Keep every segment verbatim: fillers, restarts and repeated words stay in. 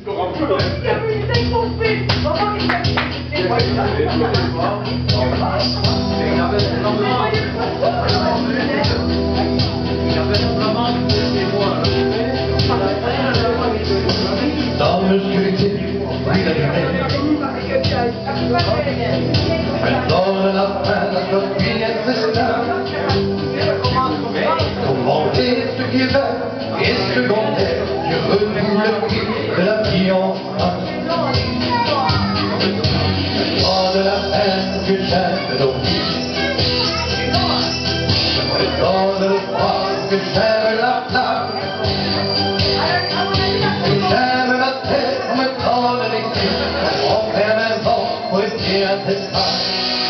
Dans l'obscurité de la lumière, elle donne la fin à notre vie esclave. Comment est ce qui est vrai et secondaire qui renoue le prix de la vie en France? Oh, de la haine que j'aime nos vies, elle donne le froid que j'aime la flamme. J'aime ma tête, on me donne les yeux, on ferme un vent pour étirer un espace.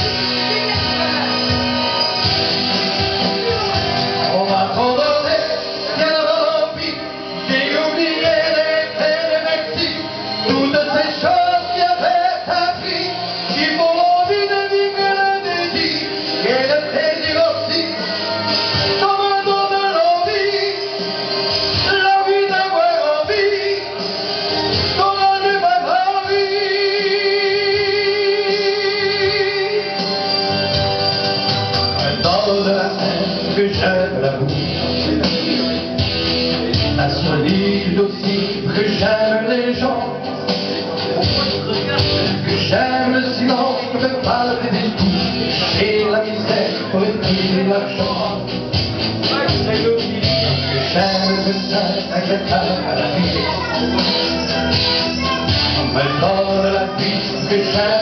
On m'a condamné, bien avant l'envie, j'ai oublié les peines et merci, toutes ces choses qui avaient appris, qui font l'envie de vivre le désir, et le plaisir aussi, ça me donne l'envie, l'envie d'avoir envie. Que j'aime l'amour, la solitude aussi, que j'aime les gens, que j'aime le silence, que me parle des discours, et la misère pour étirer l'argent, que j'aime le sein inquiétable à la vie, on me donne la vie que j'aime.